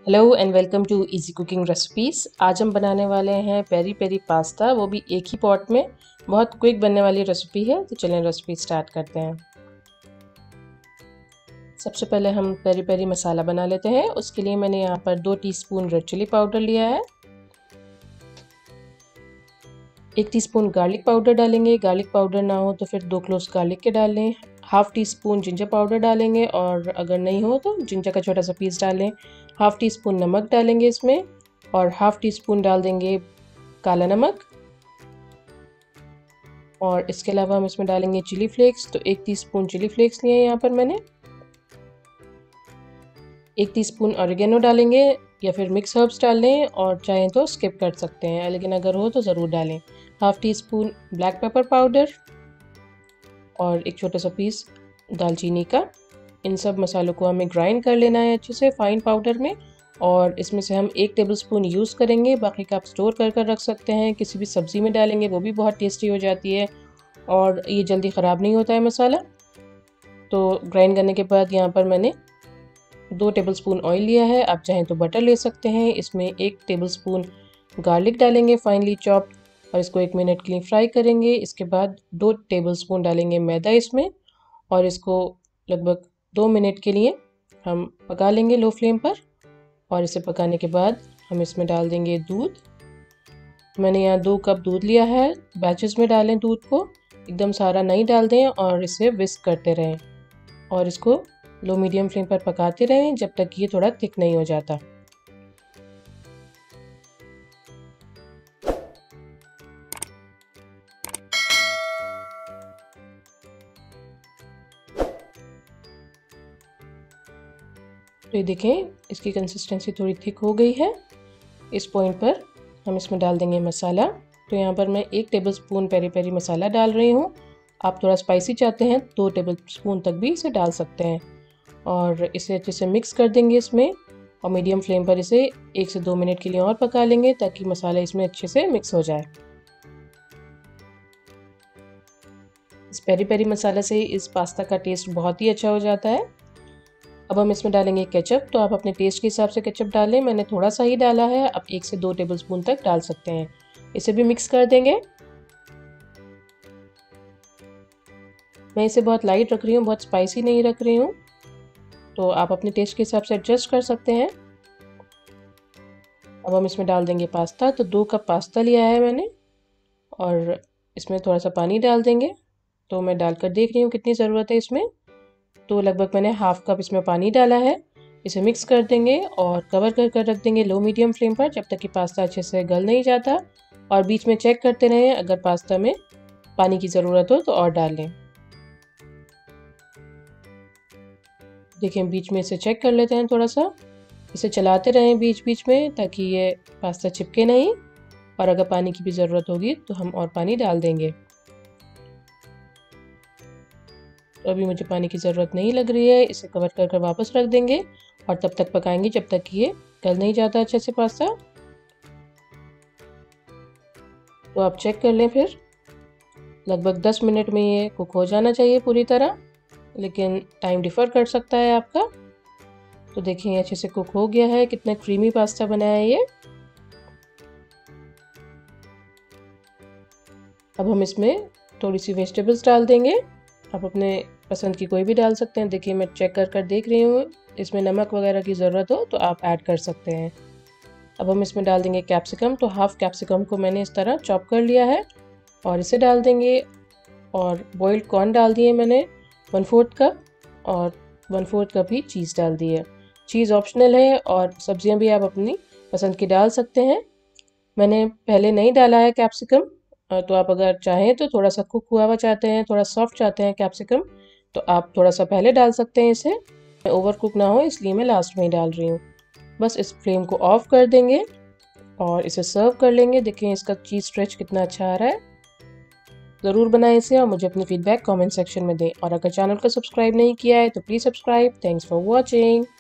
Hello and welcome to easy cooking recipes. आज हम बनाने वाले हैं पेरी पेरी पास्ता, वो भी एक ही पॉट में। बहुत क्विक बनने वाली रेसिपी है, तो चलें रेसिपी स्टार्ट करते हैं। सबसे पहले हम पेरी पेरी मसाला बना लेते हैं। उसके लिए मैंने यहाँ पर 2 टीस्पून रेड चिली पाउडर लिया है, 1 टीस्पून गार्लिक पाउडर डालेंगे। गार्लिक पाउडर ना हो तो फिर 2 क्लोव्स गार्लिक के डाल लें। Half teaspoon ginger powder डालेंगे, और अगर नहीं हो तो जिंजर का छोटा सा पीस डालें। हाफ़ टी स्पून नमक डालेंगे इसमें, और हाफ़ टी स्पून डाल देंगे काला नमक। और इसके अलावा हम इसमें डालेंगे चिली फ्लेक्स। तो 1 टीस्पून चिली फ्लेक्स लिए हैं यहाँ पर मैंने। 1 टीस्पून ऑरिगेनो डालेंगे, या फिर मिक्स हर्ब्स डाल लें, और चाहें तो स्किप कर सकते हैं, लेकिन अगर हो तो ज़रूर डालें। Half teaspoon black pepper powder, और एक छोटा सा पीस दालचीनी का। इन सब मसालों को हमें ग्राइंड कर लेना है अच्छे से फाइन पाउडर में। और इसमें से हम 1 टेबलस्पून यूज़ करेंगे, बाकी का आप स्टोर कर रख सकते हैं। किसी भी सब्ज़ी में डालेंगे वो भी बहुत टेस्टी हो जाती है, और ये जल्दी ख़राब नहीं होता है मसाला। तो ग्राइंड करने के बाद यहाँ पर मैंने 2 टेबलस्पून ऑयल लिया है। आप चाहें तो बटर ले सकते हैं। इसमें 1 टेबलस्पून गार्लिक डालेंगे फाइनली चॉप, और इसको 1 मिनट के लिए फ्राई करेंगे। इसके बाद 2 टेबलस्पून डालेंगे मैदा इसमें, और इसको लगभग 2 मिनट के लिए हम पका लेंगे लो फ्लेम पर। और इसे पकाने के बाद हम इसमें डाल देंगे दूध। मैंने यहाँ 2 कप दूध लिया है। बैचेस में डालें दूध को, एकदम सारा नहीं डाल दें, और इसे विस्क करते रहें, और इसको लो मीडियम फ्लेम पर पकाते रहें जब तक ये थोड़ा थिक नहीं हो जाता। तो ये देखें, इसकी कंसिस्टेंसी थोड़ी थिक हो गई है। इस पॉइंट पर हम इसमें डाल देंगे मसाला। तो यहाँ पर मैं 1 टेबलस्पून पेरी पेरी मसाला डाल रही हूँ। आप थोड़ा स्पाइसी चाहते हैं 2 टेबलस्पून तक भी इसे डाल सकते हैं। और इसे अच्छे से मिक्स कर देंगे इसमें, और मीडियम फ्लेम पर इसे 1 से 2 मिनट के लिए और पका लेंगे, ताकि मसाला इसमें अच्छे से मिक्स हो जाए। इस पेरी पेरी मसाला से इस पास्ता का टेस्ट बहुत ही अच्छा हो जाता है। अब हम इसमें डालेंगे केचप। तो आप अपने टेस्ट के हिसाब से केचप डालें, मैंने थोड़ा सा ही डाला है। आप 1 से 2 टेबलस्पून तक डाल सकते हैं। इसे भी मिक्स कर देंगे। मैं इसे बहुत लाइट रख रही हूँ, बहुत स्पाइसी नहीं रख रही हूँ, तो आप अपने टेस्ट के हिसाब से एडजस्ट कर सकते हैं। अब हम इसमें डाल देंगे पास्ता। तो 2 कप पास्ता लिया है मैंने, और इसमें थोड़ा सा पानी डाल देंगे। तो मैं डालकर देख रही हूँ कितनी ज़रूरत है इसमें। तो लगभग मैंने हाफ़ कप इसमें पानी डाला है। इसे मिक्स कर देंगे और कवर कर रख देंगे लो मीडियम फ्लेम पर, जब तक कि पास्ता अच्छे से गल नहीं जाता। और बीच में चेक करते रहें, अगर पास्ता में पानी की ज़रूरत हो तो और डाल लें। देखें, बीच में इसे चेक कर लेते हैं थोड़ा सा। इसे चलाते रहें बीच बीच में, ताकि ये पास्ता चिपके नहीं। और अगर पानी की भी ज़रूरत होगी तो हम और पानी डाल देंगे। तो अभी मुझे पानी की ज़रूरत नहीं लग रही है। इसे कवर कर वापस रख देंगे, और तब तक पकाएंगे जब तक कि ये गल नहीं जाता अच्छे से पास्ता। तो आप चेक कर लें फिर। लगभग 10 मिनट में ये कुक हो जाना चाहिए पूरी तरह, लेकिन टाइम डिफ़र कर सकता है आपका। तो देखिए, अच्छे से कुक हो गया है। कितना क्रीमी पास्ता बना है ये। अब हम इसमें थोड़ी सी वेजिटेबल्स डाल देंगे। आप अपने पसंद की कोई भी डाल सकते हैं। देखिए, मैं चेक कर देख रही हूँ। इसमें नमक वगैरह की ज़रूरत हो तो आप ऐड कर सकते हैं। अब हम इसमें डाल देंगे कैप्सिकम। तो हाफ़ कैप्सिकम को मैंने इस तरह चॉप कर लिया है, और इसे डाल देंगे। और बॉइल्ड कॉर्न डाल दिए मैंने 1/4 कप, और 1/4 कप ही चीज़ डाल दी है। चीज़ ऑप्शनल है, और सब्जियां भी आप अपनी पसंद की डाल सकते हैं। मैंने पहले नहीं डाला है कैप्सिकम। तो आप अगर चाहें तो थोड़ा सा कुक हुआ हुआ चाहते हैं, थोड़ा सॉफ्ट चाहते हैं कैप्सिकम, तो आप थोड़ा सा पहले डाल सकते हैं इसे। ओवर कुक ना हो इसलिए मैं लास्ट में ही डाल रही हूँ। बस इस फ्लेम को ऑफ कर देंगे, और इसे सर्व कर लेंगे। देखें, इसका चीज़ स्ट्रेच कितना अच्छा आ रहा है। ज़रूर बनाएं इसे, और मुझे अपनी फीडबैक कमेंट सेक्शन में दें। और अगर चैनल को सब्सक्राइब नहीं किया है तो please subscribe. Thanks for watching.